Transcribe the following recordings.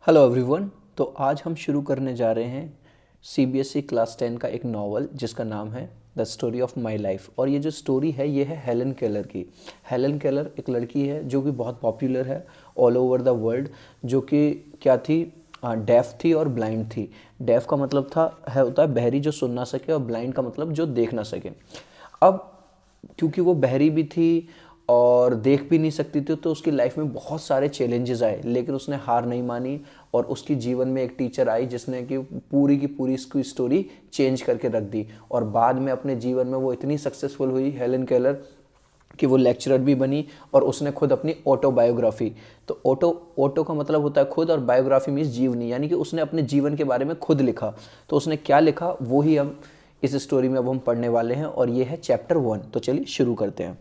Hello everyone. तो आज हम शुरू करने जा रहे हैं सीबीएसई क्लास 10 का एक नॉवल जिसका नाम है the story of my life. और ये जो स्टोरी है ये है हेलन केलर की। हेलन केलर एक लड़की है जो कि बहुत पॉपुलर है ऑल ओवर द वर्ल्ड, जो कि क्या थी, डेफ थी और ब्लाइंड थी। डेफ का मतलब होता है बहरी जो सुन ना सके, और ब्लाइंड का मतलब जो देख ना सके। अब क्योंकि वो बहरी भी थी और देख भी नहीं सकती थी, तो उसकी लाइफ में बहुत सारे चैलेंजेस आए, लेकिन उसने हार नहीं मानी। और उसकी जीवन में एक टीचर आई जिसने कि पूरी की पूरी इसकी स्टोरी चेंज करके रख दी। और बाद में अपने जीवन में वो इतनी सक्सेसफुल हुई हेलन केलर कि वो लेक्चरर भी बनी, और उसने खुद अपनी ऑटोबायोग्राफी, तो ऑटो का मतलब होता है खुद, और बायोग्राफी मीन्स जीवनी, यानी कि उसने अपने जीवन के बारे में खुद लिखा। तो उसने क्या लिखा वो ही हम इस स्टोरी में अब हम पढ़ने वाले हैं, और ये है चैप्टर 1। तो चलिए शुरू करते हैं।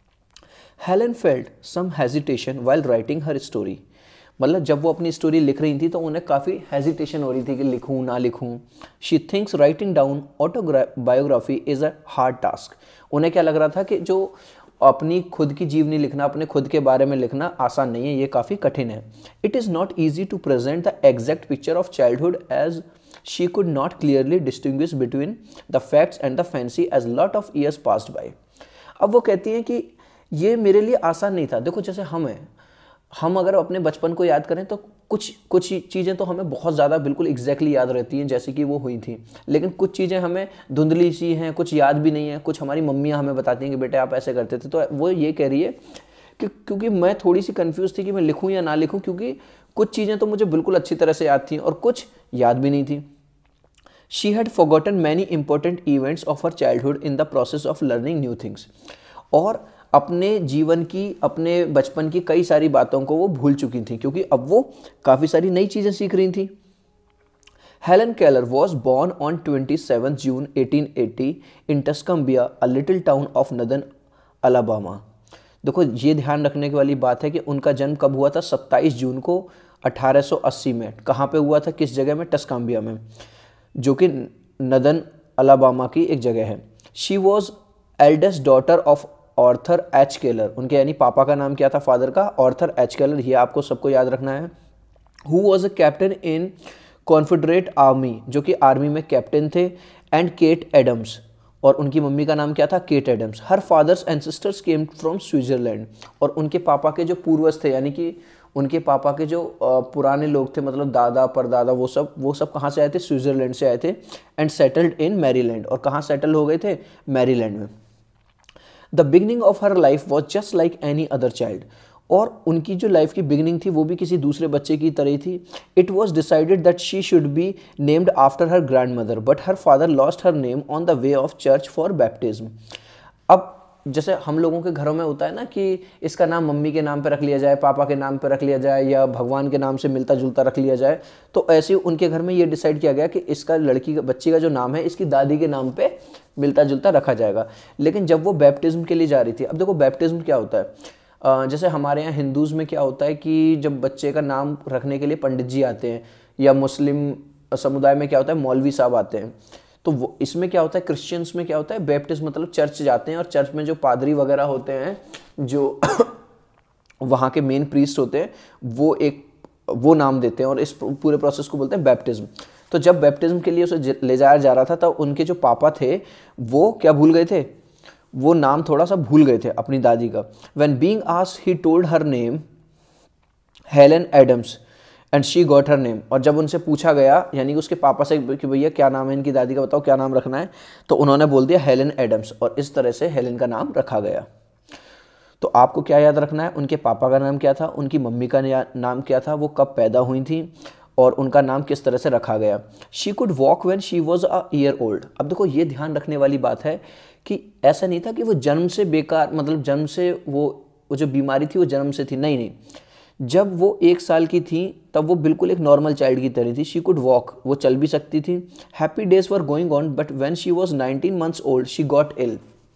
Helen felt some hesitation while writing her story. मतलब जब वो अपनी स्टोरी लिख रही थी तो उन्हें काफ़ी हेजिटेशन हो रही थी कि लिखूं ना लिखूं। She thinks writing down autobiography is a hard task. उन्हें क्या लग रहा था कि जो अपनी खुद की जीवनी लिखना, अपने खुद के बारे में लिखना आसान नहीं है, ये काफ़ी कठिन है। It is not easy to present the exact picture of childhood as she could not clearly distinguish between the facts and the fancy as lot of years passed by. अब वो कहती हैं कि ये मेरे लिए आसान नहीं था। देखो जैसे हम अगर अपने बचपन को याद करें तो कुछ चीज़ें तो हमें बहुत ज़्यादा बिल्कुल एग्जैक्टली याद रहती हैं जैसे कि वो हुई थी, लेकिन कुछ चीज़ें हमें धुंधली सी हैं, कुछ याद भी नहीं है। कुछ हमारी मम्मियाँ हमें बताती हैं कि बेटे आप ऐसे करते थे। तो वो ये कह रही है कि क्योंकि मैं थोड़ी सी कंफ्यूज थी कि मैं लिखूँ या ना लिखूँ, क्योंकि कुछ चीज़ें तो मुझे बिल्कुल अच्छी तरह से याद थी और कुछ याद भी नहीं थी। She had forgotten many important events of her childhood in the process of learning new things. और अपने जीवन की, अपने बचपन की कई सारी बातों को वो भूल चुकी थी, क्योंकि अब वो काफ़ी सारी नई चीज़ें सीख रही थी। Helen Keller was born on 27 June 1880 in Tuscumbia, a little town of northern Alabama. देखो ये ध्यान रखने की वाली बात है कि उनका जन्म कब हुआ था, 27 जून को 1880 में। कहाँ पे हुआ था, किस जगह में, टस्कम्बिया में, जो कि नदर्न अलाबामा की एक जगह है। She was eldest daughter of Arthur H Keller. उनके यानी पापा का नाम क्या था, फादर का, ऑर्थर एच केलर, ये आपको सबको याद रखना है। Who was a captain in Confederate army, जो कि आर्मी में कैप्टन थे। एंड केट एडम्स, और उनकी मम्मी का नाम क्या था, Kate Adams. Her fathers and sisters came from Switzerland, और उनके पापा के जो पूर्वज थे, यानी कि उनके पापा के जो पुराने लोग थे, मतलब दादा परदादा, वो सब कहाँ से आए थे, स्विट्जरलैंड से आए थे। एंड सेटल्ड इन मैरीलैंड, और कहाँ सेटल हो गए थे, मैरीलैंड में। The beginning of her life was just like any other child, और उनकी जो लाइफ की बिगनिंग थी वो भी किसी दूसरे बच्चे की तरह थी। It was decided that she should be named after her grandmother, but her father lost her name on the way of church for baptism. अब जैसे हम लोगों के घरों में होता है ना कि इसका नाम मम्मी के नाम पे रख लिया जाए, पापा के नाम पे रख लिया जाए, या भगवान के नाम से मिलता जुलता रख लिया जाए, तो ऐसे उनके घर में ये डिसाइड किया गया कि इसका बच्ची का जो नाम है इसकी दादी के नाम पे मिलता जुलता रखा जाएगा। लेकिन जब वो बैप्टिज्म के लिए जा रही थी, अब देखो बैप्टिज्म क्या होता है, जैसे हमारे यहाँ हिंदूज़ में क्या होता है कि जब बच्चे का नाम रखने के लिए पंडित जी आते हैं, या मुस्लिम समुदाय में क्या होता है, मौलवी साहब आते हैं। तो वो इसमें क्या होता है, क्रिश्चियंस में क्या होता है, बैप्टिज्म मतलब चर्च जाते हैं, और चर्च में जो पादरी वगैरह होते हैं, जो वहाँ के मेन प्रीस्ट होते हैं, वो नाम देते हैं, और इस पूरे प्रोसेस को बोलते हैं बैप्टिज्म। तो जब बैप्टिज्म के लिए उसे ले जाया जा रहा था, तब उनके जो पापा थे वो क्या भूल गए थे, वो नाम थोड़ा सा भूल गए थे अपनी दादी का। When being asked he told her name Helen Adams and she got her name. और जब उनसे पूछा गया, यानी कि उसके पापा से कि भैया क्या नाम है इनकी दादी का, बताओ क्या नाम रखना है, तो उन्होंने बोल दिया हेलन एडम्स, और इस तरह से हेलन का नाम रखा गया। तो आपको क्या याद रखना है, उनके पापा का नाम क्या था, उनकी मम्मी का नाम क्या था, वो कब पैदा हुई थी, और उनका नाम किस तरह से रखा गया। She could walk when she was a year old. अब देखो ये ध्यान रखने वाली बात है कि ऐसा नहीं था कि वो जन्म से बेकार, मतलब जन्म से वो जो बीमारी थी वो जन्म से थी, नहीं। जब वो 1 साल की थी तब वो बिल्कुल एक नॉर्मल चाइल्ड की तरह थी। शी कुड वॉक, वो चल भी सकती थी। Happy days were going on, but when she was 19 months old she got ill.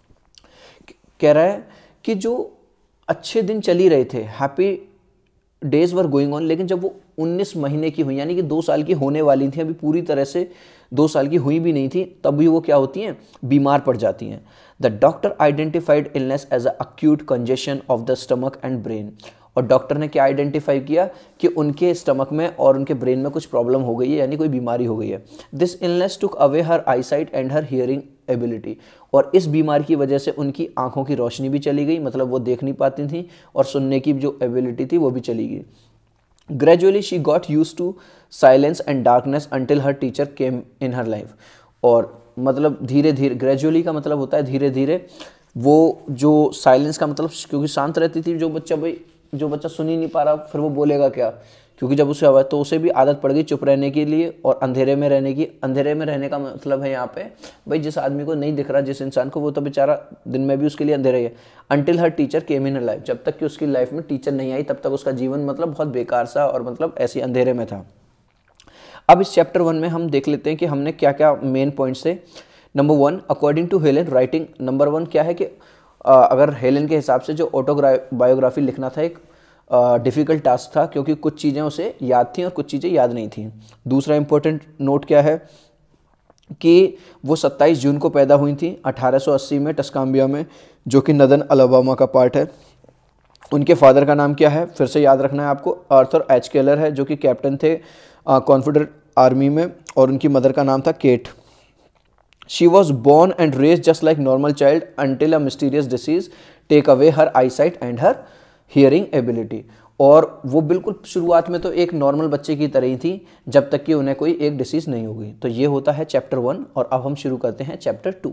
कह रहा है कि जो अच्छे दिन चल ही रहे थे, happy days were going on, लेकिन जब वो 19 महीने की हुई, यानी कि 2 साल की होने वाली थी, अभी पूरी तरह से 2 साल की हुई भी नहीं थी, तब भी वो क्या होती हैं, बीमार पड़ जाती हैं। The doctor identified illness as a acute congestion of the stomach and brain. और डॉक्टर ने क्या आइडेंटिफाई किया कि उनके स्टमक में और उनके ब्रेन में कुछ प्रॉब्लम हो गई है, यानी कोई बीमारी हो गई है। This illness took away her eyesight and her hearing ability, और इस बीमारी की वजह से उनकी आंखों की रोशनी भी चली गई, मतलब वो देख नहीं पाती थी, और सुनने की जो एबिलिटी थी वो भी चली गई। Gradually she got use to silence and darkness until her teacher came in her life, और मतलब धीरे धीरे, ग्रेजुअली का मतलब होता है धीरे धीरे, वो जो साइलेंस का मतलब क्योंकि शांत रहती थी, जो बच्चा सुन ही नहीं पा रहा फिर वो बोलेगा क्या, क्योंकि जब उसे आवाज़, तो उसे भी आदत पड़ गई चुप रहने के लिए और अंधेरे में रहने की। अंधेरे में रहने का मतलब है यहाँ पे भाई जिस आदमी को नहीं दिख रहा, जिस इंसान को, वो तो बेचारा दिन में भी उसके लिए अंधेरे ही है। Until her teacher came in life, जब तक कि उसकी लाइफ में टीचर नहीं आई तब तक उसका जीवन मतलब बहुत बेकार सा और मतलब ऐसे अंधेरे में था। अब इस चैप्टर 1 में हम देख लेते हैं कि हमने क्या क्या मेन पॉइंट्स थे। Number 1, according to Helen writing, number 1 क्या है कि अगर हेलेन के हिसाब से जो ऑटोबायोग्राफी लिखना था एक डिफ़िकल्ट टास्क था, क्योंकि कुछ चीज़ें उसे याद थी और कुछ चीज़ें याद नहीं थी। दूसरा इंपॉर्टेंट नोट क्या है कि वो 27 जून को पैदा हुई थी 1880 में टस्काम्बिया में, जो कि नदर्न अलाबामा का पार्ट है। उनके फादर का नाम क्या है, फिर से याद रखना है आपको, आर्थर एच केलर है, जो कि कैप्टन थे कॉन्फेडरेट आर्मी में, और उनकी मदर का नाम था Kate. She was born and raise just like normal child until a mysterious disease take away her eyesight and her hearing ability, और वो बिल्कुल शुरुआत में तो एक नॉर्मल बच्चे की तरह ही थी जब तक कि उन्हें कोई एक डिसीज़ नहीं हो गई। तो ये होता है चैप्टर 1, और अब हम शुरू करते हैं चैप्टर 2।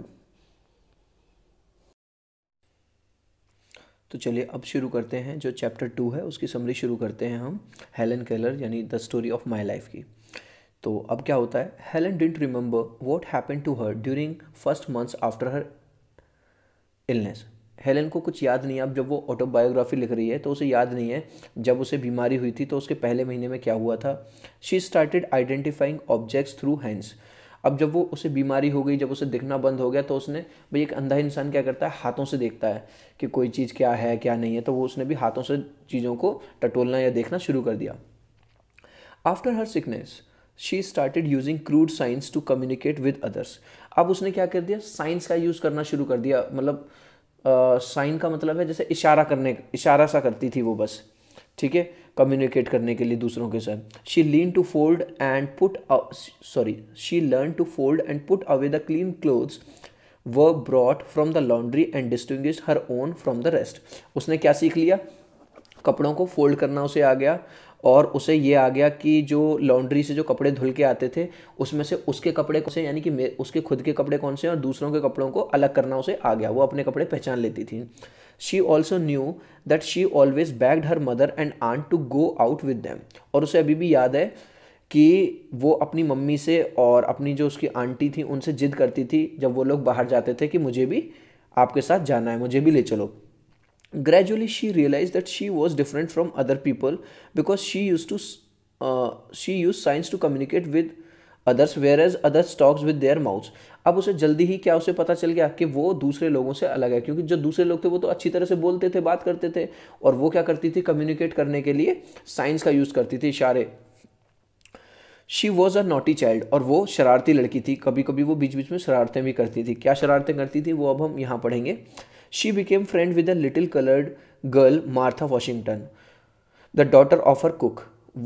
तो चलिए अब शुरू करते हैं, जो चैप्टर 2 है उसकी समरी शुरू करते हैं हम हेलन केलर यानी the story of my life की। तो अब क्या होता है, Helen didn't remember what happened to her during first months after her illness. Helen को कुछ याद नहीं है। अब जब वो ऑटोबायोग्राफी लिख रही है तो उसे याद नहीं है जब उसे बीमारी हुई थी तो उसके पहले महीने में क्या हुआ था। She started identifying objects through hands. अब जब वो उसे बीमारी हो गई, जब उसे दिखना बंद हो गया, तो उसने, भाई एक अंधा इंसान क्या करता है, हाथों से देखता है कि कोई चीज़ क्या है क्या नहीं है, तो वो उसने भी हाथों से चीज़ों को टटोलना या देखना शुरू कर दिया। After her sickness she started using crude signs to communicate with others. अब उसने क्या कर दिया, साइंस का यूज़ करना शुरू कर दिया। मतलब साइन का मतलब है जैसे इशारा सा करती थी वो बस, ठीक है, कम्युनिकेट करने के लिए दूसरों के साथ। She learn to fold and put away the clean clothes were brought from the laundry and distinguish her own from the rest. उसने क्या सीख लिया, कपड़ों को फोल्ड करना उसे आ गया, और उसे ये आ गया कि जो लॉन्ड्री से जो कपड़े धुल के आते थे उसमें से उसके कपड़े कौन से, यानी कि उसके खुद के कपड़े कौन से और दूसरों के कपड़ों को अलग करना उसे आ गया। वो अपने कपड़े पहचान लेती थी। She also knew that she always begged her mother and aunt to go out with them. और उसे अभी भी याद है कि वो अपनी मम्मी से और अपनी जो उसकी आंटी थी उनसे जिद करती थी जब वो लोग बाहर जाते थे कि मुझे भी आपके साथ जाना है, मुझे भी ले चलो। Gradually, she realized that she was different from other people because she used signs to communicate with others, whereas others talks with their mouths. अब उसे जल्दी ही क्या उसे पता चल गया कि वो दूसरे लोगों से अलग है, क्योंकि जो दूसरे लोग थे वो तो अच्छी तरह से बोलते थे, बात करते थे, और वो क्या करती थी, कम्युनिकेट करने के लिए साइंस का यूज़ करती थी, इशारे। She was a naughty child, और वो शरारती लड़की थी। कभी कभी वो बीच बीच में शरारतें भी करती थी। क्या शरारतें करती थी वो अब हम यहाँ पढ़ेंगे। She became friend with a little coloured girl Martha Washington, the daughter of her cook.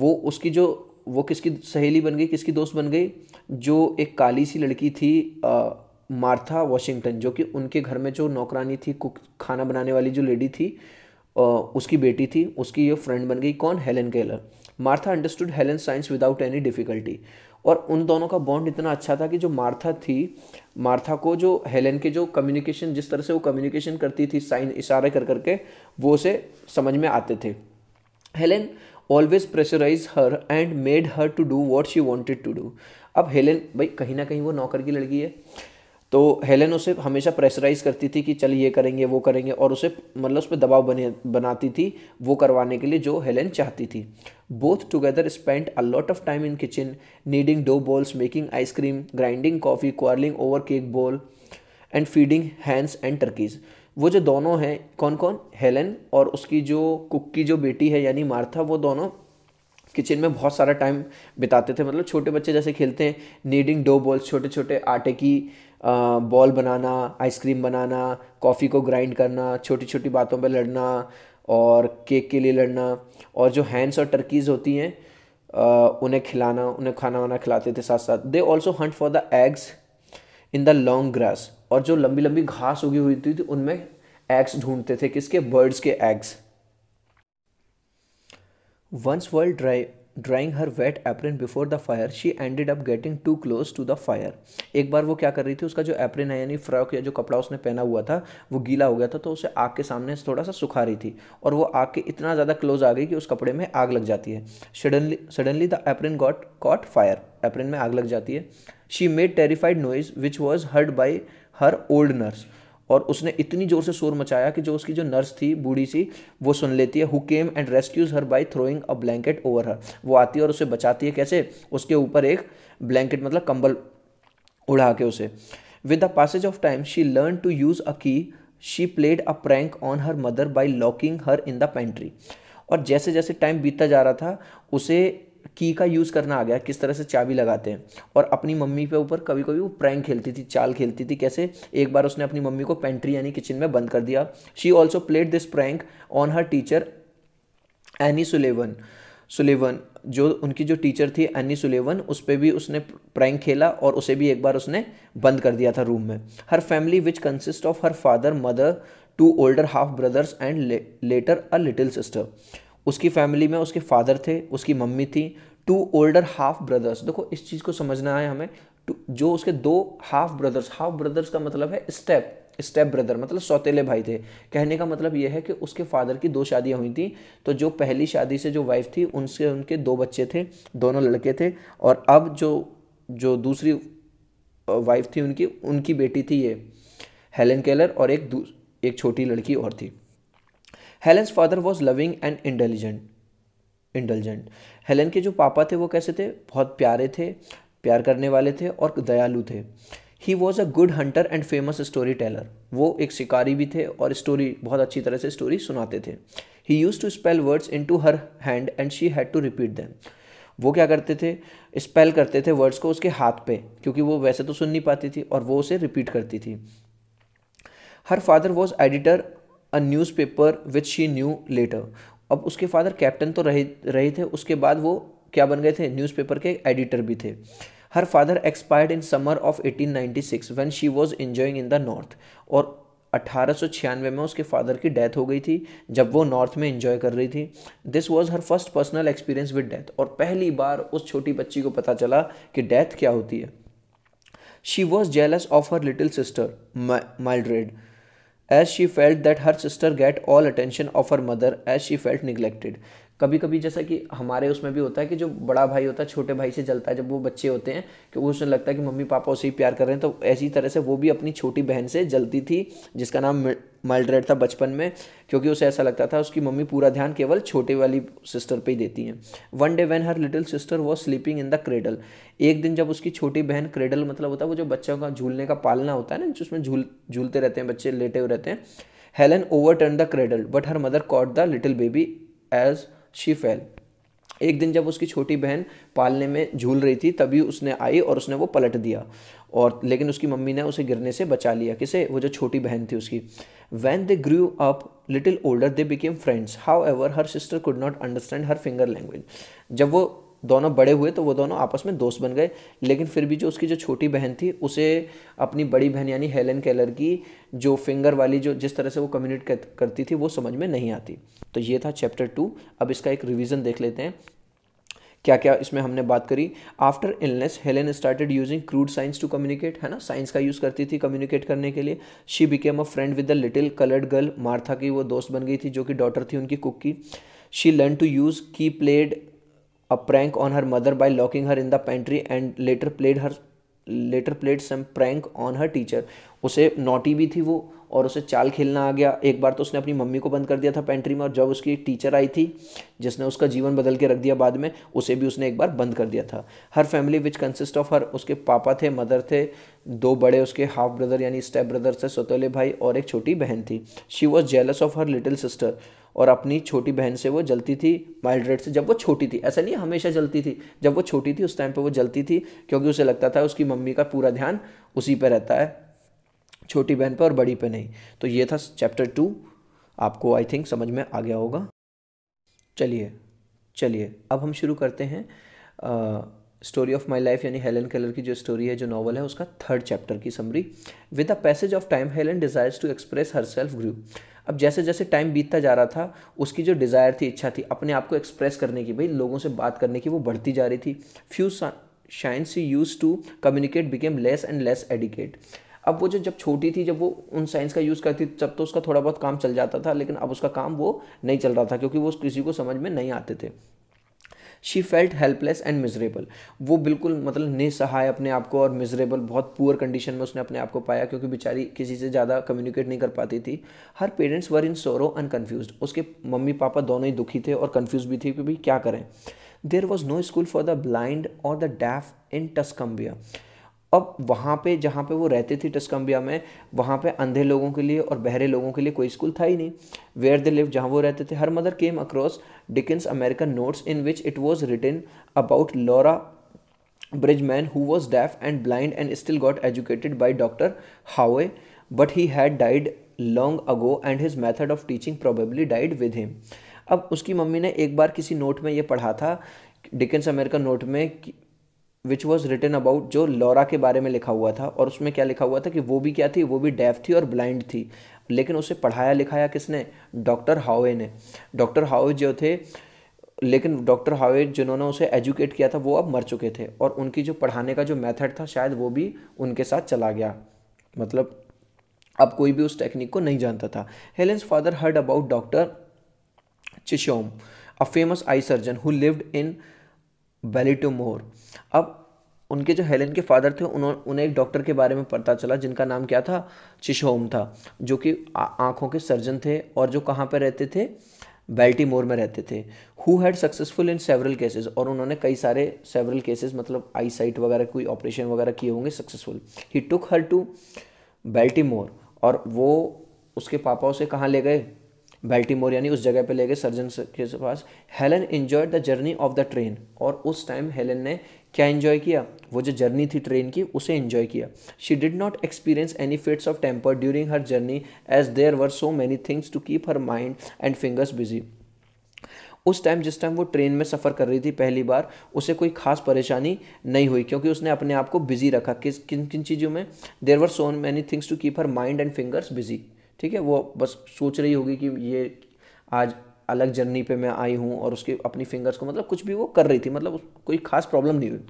वो किसकी सहेली बन गई, किसकी दोस्त बन गई, जो एक काली सी लड़की थी मार्था वॉशिंगटन, जो कि उनके घर में जो नौकरानी थी, कुक, खाना बनाने वाली जो लेडी थी, उसकी बेटी थी। उसकी ये फ्रेंड बन गई कौन, Helen Keller. Martha understood Helen signs without any difficulty. और उन दोनों का बॉन्ड इतना अच्छा था कि जो मार्था थी, मार्था को जो हेलन के जो कम्युनिकेशन, जिस तरह से वो कम्युनिकेशन करती थी साइन इशारे कर करके, वो उसे समझ में आते थे। Helen always pressurize her and made her to do what she wanted to do. अब हेलन, भाई कहीं ना कहीं वो नौकर की लड़की है, तो हेलेन उसे हमेशा प्रेशराइज करती थी कि चल ये करेंगे वो करेंगे, और उसे मतलब उस पर दबाव बनाती थी वो करवाने के लिए जो हेलेन चाहती थी। Both together spent a lot of time in kitchen, kneading dough balls, making ice cream, grinding coffee, quarrelling over cake bowl and feeding hens and turkeys. वो जो दोनों हैं, कौन कौन, हेलेन और उसकी जो कुक की जो बेटी है यानी मार्था, वो दोनों किचन में बहुत सारा टाइम बिताते थे। मतलब छोटे बच्चे जैसे खेलते हैं, नीडिंग डो बॉल्स, छोटे छोटे आटे की बॉल बनाना, आइसक्रीम बनाना, कॉफ़ी को ग्राइंड करना, छोटी छोटी बातों पे लड़ना, और केक के लिए लड़ना, और जो हैंस और टर्कीज़ होती हैं उन्हें खिलाना, उन्हें खाना वाना खिलाते थे साथ साथ। They also hunt for the eggs in the long grass, और जो लंबी लंबी घास उगी हुई थी उनमें एग्स ढूंढते थे, किसके, बर्ड्स के eggs. Once while drying her wet apron before the fire, she ended up getting too close to the fire. एक बार वो क्या कर रही थी, उसका जो एप्रिन है यानी फ्रॉक या जो कपड़ा उसने पहना हुआ था वो गीला हो गया था, तो उसे आग के सामने से थोड़ा सा सुखा रही थी, और वो आग के इतना ज़्यादा क्लोज आ गई कि उस कपड़े में आग लग जाती है। Suddenly the apron got caught fire, apron में आग लग जाती है। She made terrified noise which was heard by her old nurse, और उसने इतनी जोर से शोर मचाया कि जो उसकी जो नर्स थी बूढ़ी सी वो सुन लेती है। Who came and rescues her by throwing a blanket over her, वो आती है और उसे बचाती है, कैसे, उसके ऊपर एक ब्लैंकेट मतलब कंबल उड़ा के उसे। With the passage of time she learn to use a key, she played a prank on her mother by locking her in the pantry, और जैसे जैसे टाइम बीतता जा रहा था उसे की का यूज़ करना आ गया, किस तरह से चाबी लगाते हैं, और अपनी मम्मी पे ऊपर कभी कभी वो प्रैंक खेलती थी, चाल खेलती थी। कैसे, एक बार उसने अपनी मम्मी को पेंट्री यानी किचन में बंद कर दिया। She also played this prank on her teacher Annie Sullivan, जो उनकी जो टीचर थी एनी सुलेवन, उस पर भी उसने प्रैंक खेला और उसे भी एक बार उसने बंद कर दिया था रूम में। Her family which consist of her father, mother, two older half brothers and later a little sister, उसकी फैमिली में उसके फादर थे, उसकी मम्मी थी, टू ओल्डर हाफ ब्रदर्स, देखो इस चीज़ को समझना है हमें, जो उसके दो हाफ ब्रदर्स का मतलब है स्टेप ब्रदर, मतलब सौतेले भाई थे। कहने का मतलब यह है कि उसके फादर की दो शादियां हुई थी, तो जो पहली शादी से जो वाइफ थी उनसे उनके दो बच्चे थे, दोनों लड़के थे, और अब जो जो दूसरी वाइफ थी उनकी उनकी बेटी थी ये हेलन केलर, और एक छोटी लड़की और थी। Helen's father was loving and indulgent, Helen के जो पापा थे वो कैसे थे, बहुत प्यारे थे, प्यार करने वाले थे और दयालु थे। He was a good hunter and famous story teller, वो एक शिकारी भी थे और स्टोरी बहुत अच्छी तरह से स्टोरी सुनाते थे। He use to spell words in to her hand and she had to repeat them, वो क्या करते थे, स्पेल करते थे वर्ड्स को उसके हाथ पे, क्योंकि वो वैसे तो सुन नहीं पाती थी और वो उसे रिपीट करती थी। Her father was editor a newspaper which she knew later, अब उसके फादर कैप्टन तो रहे थे, उसके बाद वो क्या बन गए थे, न्यूज़पेपर के एडिटर भी थे। Her father expired in summer of 1896 when she was enjoying in the north, और 1896 में उसके फादर की डेथ हो गई थी जब वो नॉर्थ में एंजॉय कर रही थी। This was her first personal experience with death, और पहली बार उस छोटी बच्ची को पता चला कि डेथ क्या होती है। She was jealous of her little sister Mildred, as she felt that her sister get all attention of her mother as she felt neglected। कभी कभी जैसा कि हमारे उसमें भी होता है कि जो बड़ा भाई होता है छोटे भाई से जलता है जब वो बच्चे होते हैं, कि वो उसे लगता है कि मम्मी पापा उसे ही प्यार कर रहे हैं, तो ऐसी तरह से वो भी अपनी छोटी बहन से जलती थी जिसका नाम माइल्ड्रेड था बचपन में, क्योंकि उसे ऐसा लगता था उसकी मम्मी पूरा ध्यान केवल छोटे वाली सिस्टर पे ही देती हैं। One day when her little sister was sleeping in the cradle, एक दिन जब उसकी छोटी बहन, क्रेडल मतलब होता है वो जो बच्चों का झूलने का पालना होता है ना, जिसमें झूलते रहते हैं बच्चे, लेटे हुए रहते हैं। Helen overturn the cradle but her mother caught the little baby as she fell, एक दिन जब उसकी छोटी बहन पालने में झूल रही थी तभी उसने आई और उसने वो पलट दिया, और लेकिन उसकी मम्मी ने उसे गिरने से बचा लिया, किसे, वो जो छोटी बहन थी उसकी। When they grew up little older they became friends, however her sister could not understand her finger language, जब वो दोनों बड़े हुए तो वो दोनों आपस में दोस्त बन गए, लेकिन फिर भी जो उसकी जो छोटी बहन थी उसे अपनी बड़ी बहन यानी हेलन केलर की जो फिंगर वाली जो जिस तरह से वो कम्युनिकेट करती थी वो समझ में नहीं आती। तो ये था चैप्टर 2। अब इसका एक रिवीजन देख लेते हैं क्या क्या इसमें हमने बात करी। After illness Helen started using crude signs to communicate, है ना, साइंस का यूज़ करती थी कम्युनिकेट करने के लिए। She became a friend with the little coloured girl, Martha की वो दोस्त बन गई थी जो कि डॉटर थी उनकी कुक की। She learn to use key played a prank on her mother by locking her in the pantry and later played some prank on her teacher, उसे नोटी भी थी वो और उसे चाल खेलना आ गया। एक बार तो उसने अपनी मम्मी को बंद कर दिया था पेंट्री में, और जब उसकी टीचर आई थी जिसने उसका जीवन बदल के रख दिया बाद में, उसे भी उसने एक बार बंद कर दिया था। Her family which consist of her, उसके पापा थे, मदर थे, दो बड़े उसके हाफ ब्रदर यानी स्टेप ब्रदर थे, सौतेले भाई, और एक छोटी बहन थी। She was jealous of her little sister, और अपनी छोटी बहन से वो जलती थी माइल्ड्रेड से, जब वो छोटी थी, ऐसा नहीं हमेशा जलती थी, जब वो छोटी थी उस टाइम पे वो जलती थी, क्योंकि उसे लगता था उसकी मम्मी का पूरा ध्यान उसी पे रहता है, छोटी बहन पे और बड़ी पे नहीं। तो ये था चैप्टर 2। आपको आई थिंक समझ में आ गया होगा। चलिए चलिए अब हम शुरू करते हैं स्टोरी ऑफ माई लाइफ यानी हेलन केलर की जो स्टोरी है, जो नॉवल है, उसका थर्ड चैप्टर की summary. With the passage of time Helen desires to express herself grew. अब जैसे जैसे टाइम बीतता जा रहा था, उसकी जो डिज़ायर थी, इच्छा थी अपने आप को एक्सप्रेस करने की, भाई लोगों से बात करने की, वो बढ़ती जा रही थी। Few signs she use to communicate became less and less adequate. अब वो जो जब छोटी थी, जब वो उन साइंस का यूज़ करती तब तो उसका थोड़ा बहुत काम चल जाता था, लेकिन अब उसका काम वो नहीं चल रहा था क्योंकि वो किसी को समझ में नहीं आते थे। She felt helpless and miserable. वो बिल्कुल मतलब निसहाय अपने आप को और मिजरेबल, बहुत पुअर कंडीशन में उसने अपने आप को पाया क्योंकि बेचारी किसी से ज़्यादा कम्युनिकेट नहीं कर पाती थी। हर parents were in sorrow and confuse. उसके मम्मी पापा दोनों ही दुखी थे और कन्फ्यूज भी थे कि भाई क्या करें। There was no school for the blind और द डेफ इन टस्कम्बिया। अब वहाँ पे जहाँ पे वो रहते थे टस्कम्बिया में, वहाँ पे अंधे लोगों के लिए और बहरे लोगों के लिए कोई स्कूल था ही नहीं। वेयर दे लिव, जहाँ वो रहते थे, her mother came across Dickens American Notes in which it was written about Laura Bridgman who was deaf and blind and still got educated by doctor Howe, but he had died long ago and his method of teaching probably died with him. अब उसकी mummy ने एक बार किसी note में ये पढ़ा था, Dickens American note में, विच वॉज रिटन अबाउट, जो लॉरा के बारे में लिखा हुआ था, और उसमें क्या लिखा हुआ था कि वो भी क्या थी, वो भी डेफ थी और ब्लाइंड थी, लेकिन उसे पढ़ाया लिखाया किसने, डॉक्टर हावे ने। डॉक्टर हावे जो थे, लेकिन डॉक्टर हावे जिन्होंने उसे एजुकेट किया था वो अब मर चुके थे, और उनकी जो पढ़ाने का जो मेथड था शायद वो भी उनके साथ चला गया, मतलब अब कोई भी उस टेक्निक को नहीं जानता था। Helen's father heard about doctor Chisholm, a famous eye surgeon who lived in Baltimore. अब उनके जो हेलेन के फादर थे, उन्हें एक डॉक्टर के बारे में पता चला जिनका नाम क्या था, चिशोम था, जो कि आँखों के सर्जन थे और जो कहाँ पर रहते थे, बेल्टीमोर में रहते थे। Who had successful in several cases, और उन्होंने कई सारे सेवरल केसेस मतलब आई साइट वगैरह कोई ऑपरेशन वगैरह किए होंगे successful. He took her to बेल्टीमोर, और वो उसके पापा उसे कहाँ ले गए, बेल्टीमोर यानी उस जगह पे ले गए सर्जन के पास। Helen enjoyed the journey of the train, और उस टाइम हेलन ने क्या एंजॉय किया, वो जो जर्नी थी ट्रेन की उसे एंजॉय किया। She did not experience any fits of temper during her journey as there were so many things to keep her mind and fingers busy. उस टाइम जिस टाइम वो ट्रेन में सफ़र कर रही थी पहली बार, उसे कोई खास परेशानी नहीं हुई क्योंकि उसने अपने आप को बिजी रखा किन किन चीज़ों में, there were so many things to keep her mind and fingers busy. ठीक है, वो बस सोच रही होगी कि ये आज अलग जर्नी पे मैं आई हूँ, और उसके अपनी फिंगर्स को मतलब कुछ भी वो कर रही थी, मतलब कोई खास प्रॉब्लम नहीं हुई।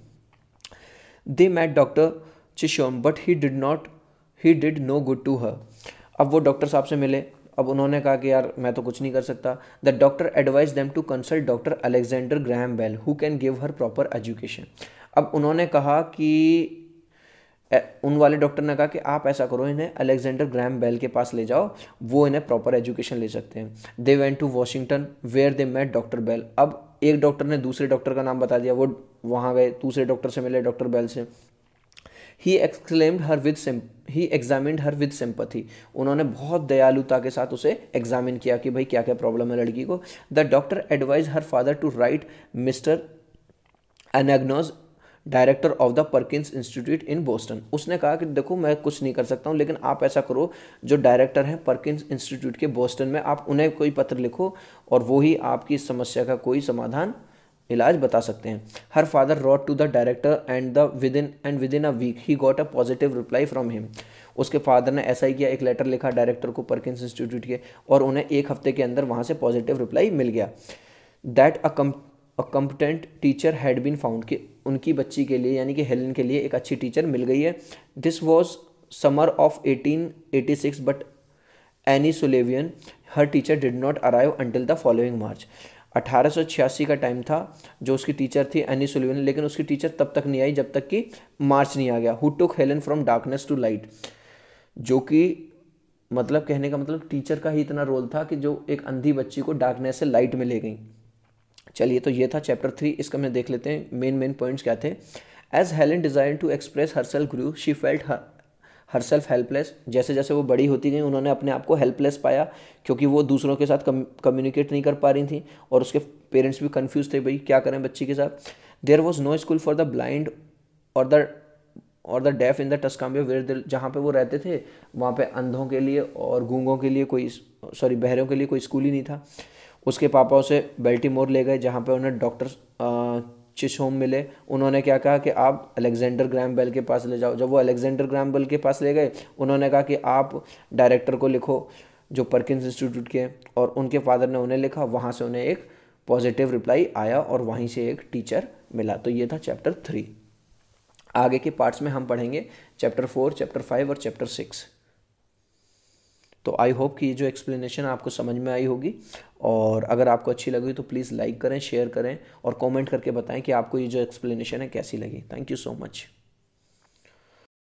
They met doctor Chisholm but he did no good to her. अब वो डॉक्टर साहब से मिले, अब उन्होंने कहा कि यार मैं तो कुछ नहीं कर सकता। The doctor advise them to consult doctor Alexander Graham Bell who can give her proper education. अब उन्होंने कहा कि उन वाले डॉक्टर ने कहा कि आप ऐसा करो, इन्हें अलेक्जेंडर ग्रैहम बेल के पास ले जाओ, वो इन्हें प्रॉपर एजुकेशन ले सकते हैं। They went to Washington where they met doctor Bell. अब एक डॉक्टर ने दूसरे डॉक्टर का नाम बता दिया, वो वहाँ गए, दूसरे डॉक्टर से मिले, डॉक्टर बेल से। He examined her with sympathy. उन्होंने बहुत दयालुता के साथ उसे एग्जामिन किया कि भाई क्या क्या प्रॉब्लम है लड़की को। The doctor advise her father to write mister Anagnos, director of the Perkins Institute in Boston. उसने कहा कि देखो मैं कुछ नहीं कर सकता हूँ, लेकिन आप ऐसा करो, जो डायरेक्टर हैं परकिंस इंस्टीट्यूट के बोस्टन में, आप उन्हें कोई पत्र लिखो और वो ही आपकी इस समस्या का कोई समाधान, इलाज बता सकते हैं। Her father wrote to the director and within a week he got a positive reply from him. उसके फादर ने ऐसा ही किया, एक लेटर लिखा डायरेक्टर को परकिंस इंस्टीट्यूट के, और उन्हें एक हफ्ते के अंदर वहाँ से पॉजिटिव रिप्लाई मिल गया। That a competent teacher had been found, कि उनकी बच्ची के लिए यानी कि हेलेन के लिए एक अच्छी टीचर मिल गई है। This was summer of 1886 but Anne Sullivan her teacher did not arrive until the following March. 1886 का टाइम था, जो उसकी टीचर थी एनी सुलेवियन, लेकिन उसकी टीचर तब तक नहीं आई जब तक कि मार्च नहीं आ गया। Who took Helen from darkness to light, जो कि मतलब कहने का मतलब टीचर का ही इतना रोल था कि जो एक अंधी बच्ची को डार्कनेस से लाइट में ले गई। चलिए, तो ये था चैप्टर 3। इसका मैं देख लेते हैं मेन पॉइंट्स क्या थे। As Helen desire to express herself grew she felt herself helpless. जैसे जैसे वो बड़ी होती गई, उन्होंने अपने आप को हेल्पलेस पाया क्योंकि वो दूसरों के साथ कम्युनिकेट नहीं कर पा रही थी, और उसके पेरेंट्स भी कंफ्यूज थे, भाई क्या करें बच्ची के साथ। There was no school for the blind और द और the deaf in the Tuscumbia where जहाँ पे वो रहते थे वहाँ पे अंधों के लिए और गूंगों के लिए कोई, सॉरी बहरों के लिए कोई स्कूल ही नहीं था। उसके पापा उसे बेल्टीमोर ले गए जहाँ पे उन्हें डॉक्टर चिशहोम मिले। उन्होंने क्या कहा कि आप अलेक्जेंडर ग्राहम बेल के पास ले जाओ। जब वो अलेक्जेंडर ग्राहम बेल के पास ले गए, उन्होंने कहा कि आप डायरेक्टर को लिखो जो परकिंस इंस्टीट्यूट के, और उनके फादर ने उन्हें लिखा। वहाँ से उन्हें एक पॉजिटिव रिप्लाई आया और वहीं से एक टीचर मिला। तो ये था चैप्टर 3। आगे के पार्ट्स में हम पढ़ेंगे चैप्टर 4, चैप्टर 5 और चैप्टर 6। तो आई होप कि ये जो एक्सप्लेनेशन आपको समझ में आई होगी, और अगर आपको अच्छी लगी तो प्लीज़ लाइक करें, शेयर करें और कमेंट करके बताएं कि आपको ये जो एक्सप्लेनेशन है कैसी लगी। Thank you so much.